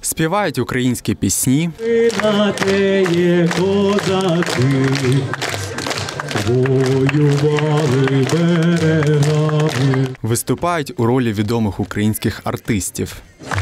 Співають українські пісні, виступають у ролі відомих українських артистів.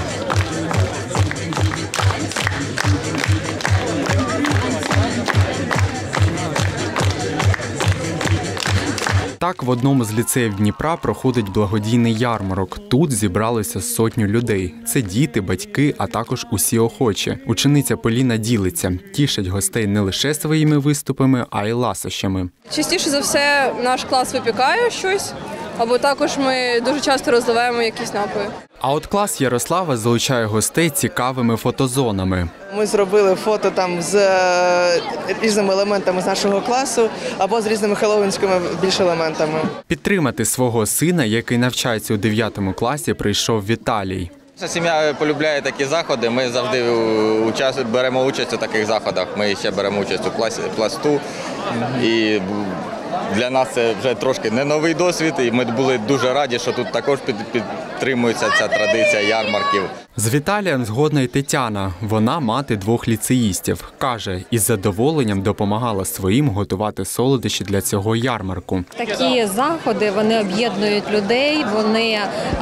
Так, в одному з ліцеїв Дніпра проходить благодійний ярмарок. Тут зібралися сотню людей. Це діти, батьки, а також усі охочі. Учениця Поліна ділиться. Тішать гостей не лише своїми виступами, а й ласощами. Частіше за все наш клас випікає щось, або також ми дуже часто розливаємо якісь напої. А от клас Ярослава залучає гостей цікавими фотозонами. Ми зробили фото там з різними елементами з нашого класу або з різними хеллоуінськими більш елементами. Підтримати свого сина, який навчається у 9 класі, прийшов Віталій. Наша сім'я полюбляє такі заходи, ми завжди беремо участь у таких заходах. Ми ще беремо участь у пласту. І для нас це вже трошки не новий досвід, і ми були дуже раді, що тут також підтримується ця традиція ярмарків. З Віталієм згодна й Тетяна. Вона мати 2 ліцеїстів. Каже, із задоволенням допомагала своїм готувати солодощі для цього ярмарку. Такі заходи, вони об'єднують людей, вони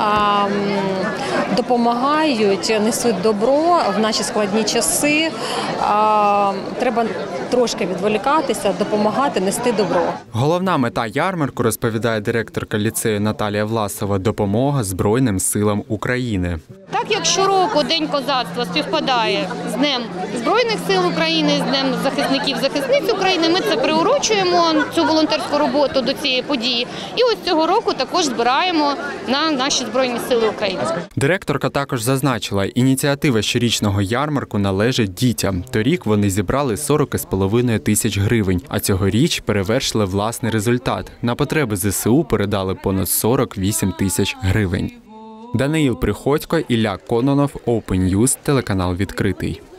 допомагають, несуть добро в наші складні часи. Треба трошки відволікатися, допомагати, нести добро. Головна мета ярмарку, розповідає директорка ліцею Наталія Власова, допомога Збройним силам України. Так як щороку День козацтва співпадає з Днем Збройних сил України, з Днем захисників-захисниць України, ми це приурочуємо, цю волонтерську роботу до цієї події. І ось цього року також збираємо на наші Збройні сили України. Директорка також зазначила, ініціатива щорічного ярмарку належить дітям. Торік вони зібрали 40,5 тисяч гривень, а цьогоріч перевершили власний результат. На потреби ЗСУ передали понад 48 тисяч гривень. Даниїл Приходько, Ілля Кононов, Open News, телеканал «Відкритий».